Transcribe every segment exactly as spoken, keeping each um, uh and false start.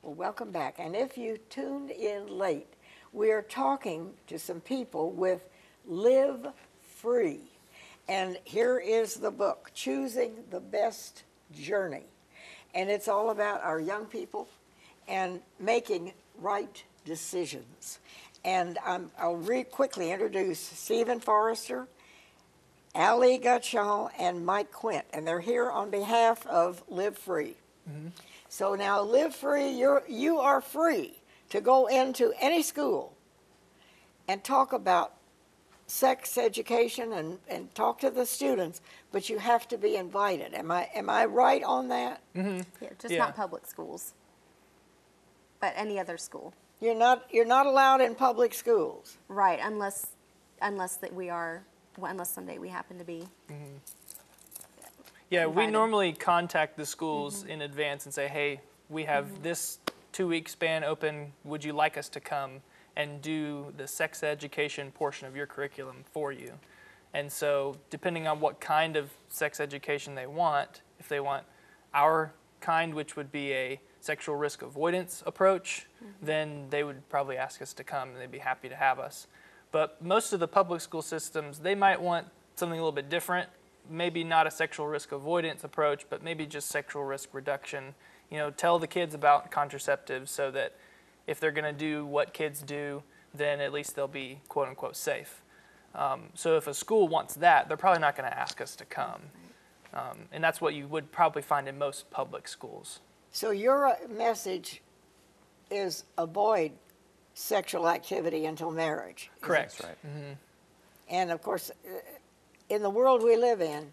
Well, welcome back. And if you tuned in late, we are talking to some people with Live Free. And here is the book, Choosing the Best Journey. And it's all about our young people and making right decisions. And um, I'll re quickly introduce Stephen Forrester, Ali Gutschall, and Mike Quint. And they're here on behalf of Live Free. Mm-hmm. So now, Live Free, you're, you are free to go into any school and talk about sex education and, and talk to the students, but you have to be invited. Am I, am I right on that? Mm-hmm. Yeah, just Yeah. not public schools, but any other school. You're not, you're not allowed in public schools. Right, unless, unless that we are, well, unless someday we happen to be. Mm-hmm. Yeah, we invited. normally contact the schools Mm-hmm. in advance and say, hey, we have mm-hmm. this two-week span open. Would you like us to come and do the sex education portion of your curriculum for you? And so depending on what kind of sex education they want, if they want our kind, which would be a sexual risk avoidance approach, mm-hmm. then they would probably ask us to come and they'd be happy to have us. But most of the public school systems, they might want something a little bit different. Maybe not a sexual risk avoidance approach, but maybe just sexual risk reduction. You know, tell the kids about contraceptives so that if they're going to do what kids do, then at least they'll be quote unquote safe. Um, so if a school wants that, they're probably not going to ask us to come. Um, and that's what you would probably find in most public schools. So your uh, message is avoid sexual activity until marriage. Correct. That's right. Mm-hmm. And of course, uh, in the world we live in,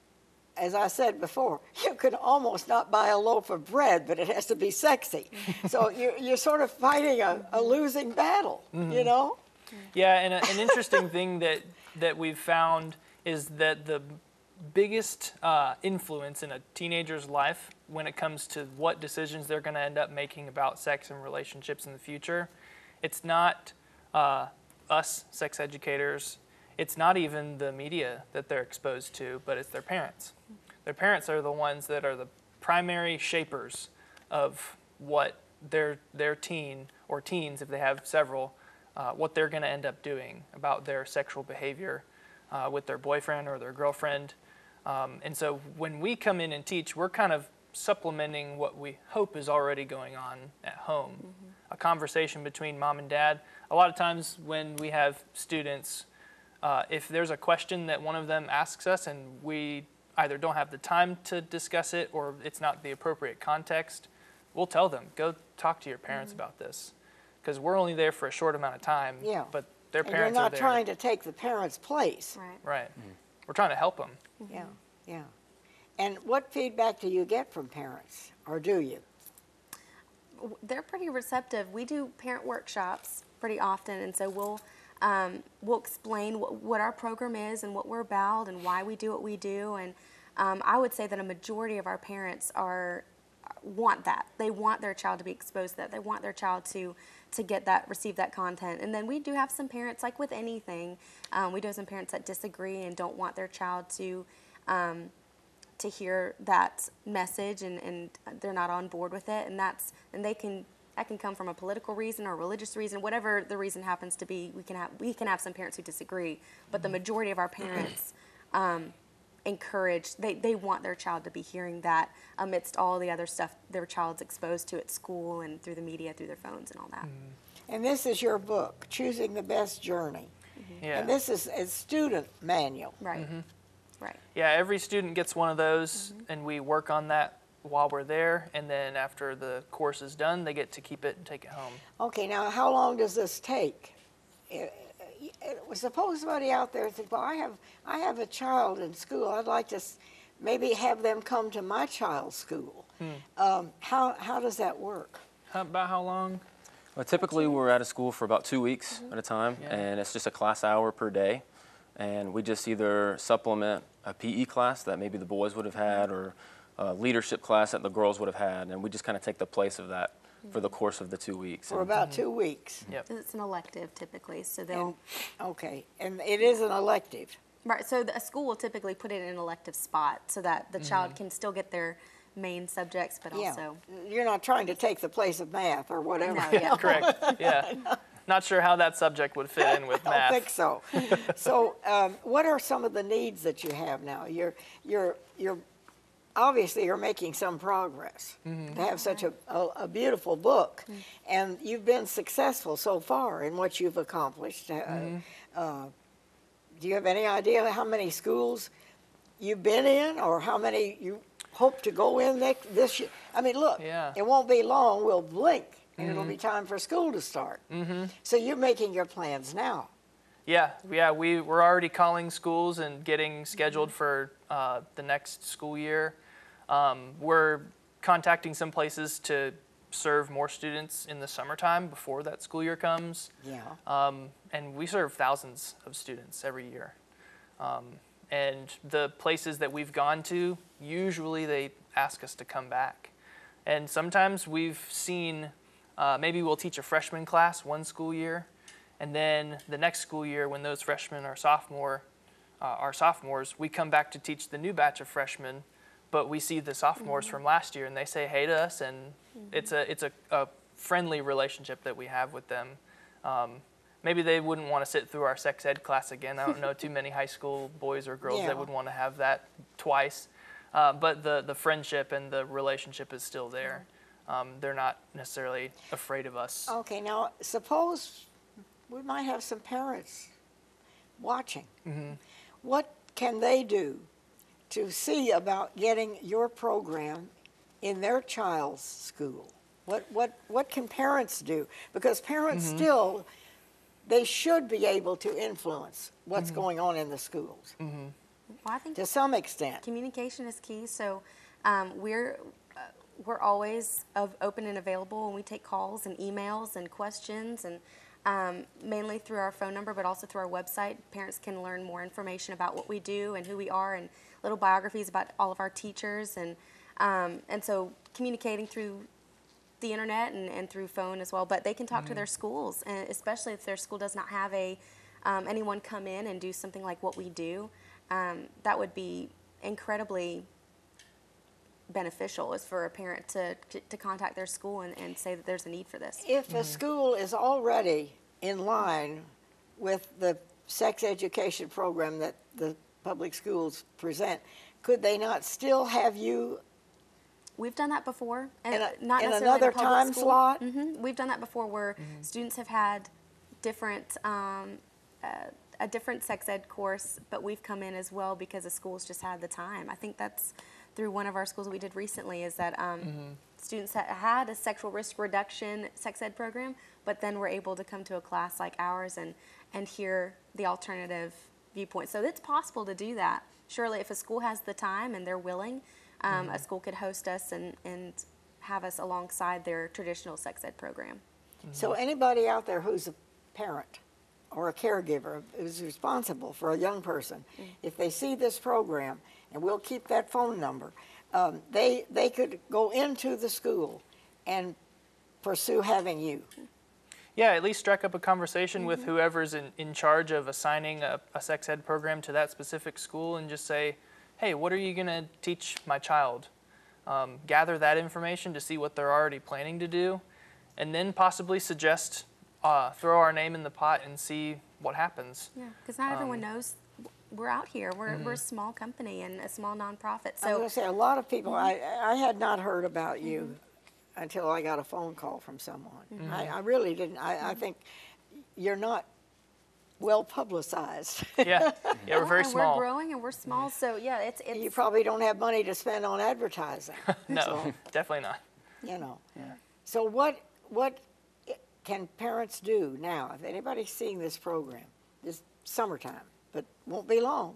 as I said before, you can almost not buy a loaf of bread, but it has to be sexy. So you're, you're sort of fighting a, a losing battle, mm-hmm. you know? Yeah, and a, an interesting thing that, that we've found is that the biggest uh, influence in a teenager's life when it comes to what decisions they're going to end up making about sex and relationships in the future, it's not uh, us sex educators. It's not even the media that they're exposed to, but it's their parents. Their parents are the ones that are the primary shapers of what their their teen, or teens if they have several, uh, what they're going to end up doing about their sexual behavior uh, with their boyfriend or their girlfriend. Um, and so when we come in and teach, we're kind of supplementing what we hope is already going on at home. Mm-hmm. A conversation between mom and dad. A lot of times when we have students, Uh, if there's a question that one of them asks us and we either don't have the time to discuss it or it's not the appropriate context, we'll tell them, go talk to your parents mm-hmm. about this. Because we're only there for a short amount of time, yeah. but their and parents you're are not there. trying to take the parents' place. Right. Right. Mm-hmm. We're trying to help them. Mm-hmm. Yeah, yeah. And what feedback do you get from parents, or do you? They're pretty receptive. We do parent workshops pretty often, and so we'll Um, we'll explain what, what our program is and what we're about and why we do what we do. And um, I would say that a majority of our parents are want that. They want their child to be exposed to that. They want their child to to get that, receive that content. And then we do have some parents, like with anything, um, we do have some parents that disagree and don't want their child to um, to hear that message, and, and they're not on board with it. And that's and they can. That can come from a political reason or a religious reason, whatever the reason happens to be. We can have we can have some parents who disagree, but the majority of our parents um, encourage. They they want their child to be hearing that amidst all the other stuff their child's exposed to at school and through the media, through their phones and all that. Mm-hmm. And this is your book, Choosing the Best Journey. Mm-hmm. Yeah. And this is a student manual. Right. Mm-hmm. Right. Yeah. Every student gets one of those, Mm-hmm. and we work on that while we're there, and then after the course is done, they get to keep it and take it home. Okay, now how long does this take? It, it, it, suppose somebody out there thinks, well, I have, I have a child in school. I'd like to s- maybe have them come to my child's school. Hmm. Um, how, how does that work? How, about how long? Well, typically we're at a school for about two weeks Mm-hmm. at a time, Yeah. and it's just a class hour per day. And we just either supplement a P E class that maybe the boys would have had, or a leadership class that the girls would have had, and we just kind of take the place of that for the course of the two weeks. For And about two weeks. Yep. It's an elective typically, so they'll. And, okay, and it is an elective. Right. So the, a school will typically put it in an elective spot so that the child can still get their main subjects, but Yeah. also. You're not trying to take the place of math or whatever. No, yeah. Correct. Yeah. Not sure how that subject would fit in with I math. don't think so. So, um, what are some of the needs that you have now? You're, you're, you're, obviously you're making some progress to have such a, a, a beautiful book, and you've been successful so far in what you've accomplished. Uh, uh, do you have any idea how many schools you've been in, or how many you hope to go in next, this year? I mean, look, Yeah. it won't be long. We'll blink, and it'll be time for school to start. So you're making your plans now. Yeah, yeah, we, we're already calling schools and getting scheduled for uh, the next school year. Um, we're contacting some places to serve more students in the summertime before that school year comes. Yeah. Um, and we serve thousands of students every year. Um, and the places that we've gone to, usually they ask us to come back. And sometimes we've seen, uh, maybe we'll teach a freshman class one school year, and then the next school year when those freshmen are sophomore, uh, are sophomores, we come back to teach the new batch of freshmen, but we see the sophomores from last year and they say hey to us, and it's a it's a, a friendly relationship that we have with them. Um, maybe they wouldn't want to sit through our sex ed class again. I don't know too many high school boys or girls Yeah. that would want to have that twice. Uh, but the, the friendship and the relationship is still there. Um, they're not necessarily afraid of us. Okay, now suppose we might have some parents watching. What can they do to see about getting your program in their child's school? What, what, what can parents do? Because parents still, they should be able to influence what's going on in the schools Well, I think to some extent. communication is key. So um, we're uh, we're always of open and available, and we take calls and emails and questions, and um, mainly through our phone number, but also through our website. Parents can learn more information about what we do and who we are, and little biographies about all of our teachers, and um, and so communicating through the internet and, and through phone as well. But they can talk to their schools, and especially if their school does not have a um, anyone come in and do something like what we do. Um, that would be incredibly beneficial, is for a parent to, to, to contact their school and, and say that there's a need for this. If a school is already in line with the sex education program that the public schools present, could they not still have you We've done that before, and in, a, not in necessarily another in a public time school. slot? hmm We've done that before, where students have had different um, uh, a different sex ed course, but we've come in as well because the schools just had the time. I think that's through one of our schools that we did recently, is that um, students that had a sexual risk reduction sex ed program, but then were able to come to a class like ours and and hear the alternative viewpoint. So it's possible to do that. Surely, if a school has the time and they're willing, um, a school could host us and, and have us alongside their traditional sex ed program. So anybody out there who's a parent or a caregiver who's responsible for a young person, if they see this program, and we'll keep that phone number, um, they, they could go into the school and pursue having you. Yeah, at least strike up a conversation with whoever's in, in charge of assigning a, a sex ed program to that specific school, and just say, hey, what are you going to teach my child? Um, gather that information to see what they're already planning to do, and then possibly suggest, uh, throw our name in the pot and see what happens. Yeah, because not everyone knows we're out here. We're, we're a small company and a small nonprofit. I was So going to say, a lot of people, I, I had not heard about you until I got a phone call from someone. I, I really didn't. I, I think you're not well publicized. Yeah, yeah, we're very and small. we're growing and we're small. So yeah, it's it's You probably don't have money to spend on advertising. No, So, definitely not. you know. So what what i- can parents do now? If anybody's seeing this program, this summertime, but won't be long.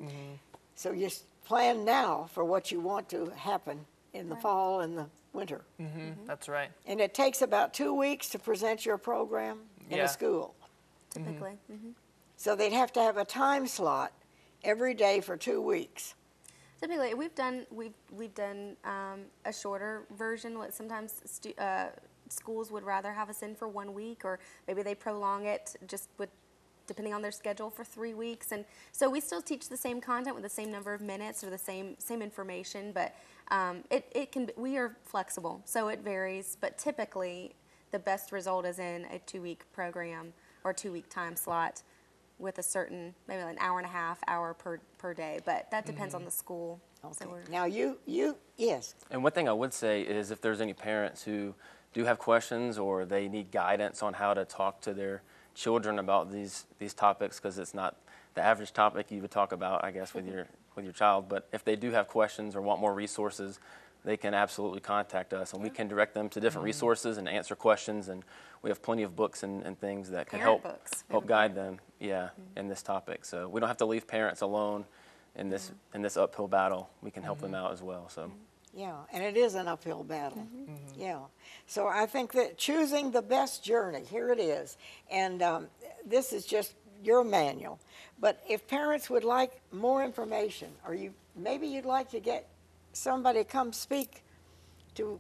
So you s- plan now for what you want to happen in the fall and the winter. hmm That's right. And it takes about two weeks to present your program in Yeah. a school. typically. hmm So they'd have to have a time slot every day for two weeks. Typically, we've done we've we've done um, a shorter version. What sometimes stu- uh, schools would rather have us in for one week, or maybe they prolong it just with depending on their schedule for three weeks. And so we still teach the same content with the same number of minutes or the same same information, but um, it, it can be, we are flexible, so it varies. But typically, the best result is in a two-week program or two-week time slot with a certain, maybe an hour and a half, hour per, per day. But that depends on the school. So Okay. we're, Now, you, you, yes, And one thing I would say is if there's any parents who do have questions or they need guidance on how to talk to their children about these these topics, because it's not the average topic you would talk about, I guess, with your with your child. But if they do have questions or want more resources, they can absolutely contact us, and we can direct them to different resources and answer questions. And we have plenty of books and, and things that can Parent help books. help guide them. Yeah, in this topic. So we don't have to leave parents alone in this in this uphill battle. We can help them out as well. So. yeah, and it is an uphill battle. Yeah. So I think that choosing the best journey, here it is. And um, this is just your manual. But if parents would like more information, or you maybe you'd like to get somebody to come speak to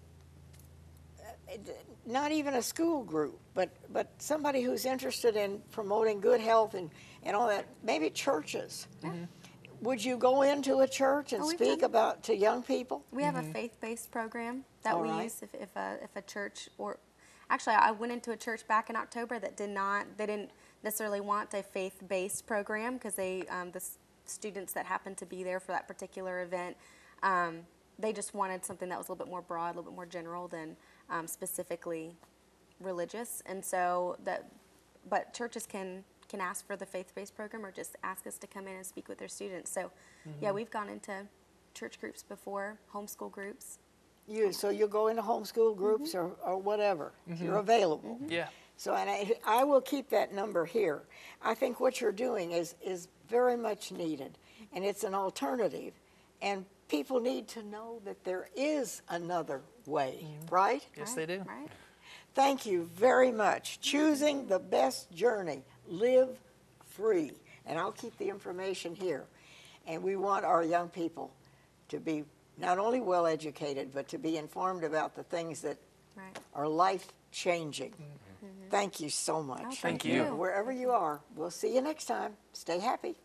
uh, not even a school group, but, but somebody who's interested in promoting good health and, and all that, maybe churches. Would you go into a church and Oh, we've speak done- about to young people? We have a faith-based program that All we right. use if, if, a, if a church or actually I went into a church back in October that did not they didn't necessarily want a faith-based program because they um, the s- students that happened to be there for that particular event um, they just wanted something that was a little bit more broad, a little bit more general than um, specifically religious, and so that but churches can can ask for the faith-based program or just ask us to come in and speak with their students. So yeah, we've gone into church groups before, homeschool groups. You, so you'll go into homeschool groups or, or whatever. You're available. Yeah. So, and I, I will keep that number here. I think what you're doing is, is very much needed, and it's an alternative. And people need to know that there is another way, right? Yes, they do. Right? Thank you very much. Choosing the best journey. Live free. And I'll keep the information here. And we want our young people to be not only well educated, but to be informed about the things that Right. are life changing. Thank you so much. Oh, Thank you. Wherever you are, we'll see you next time. Stay happy.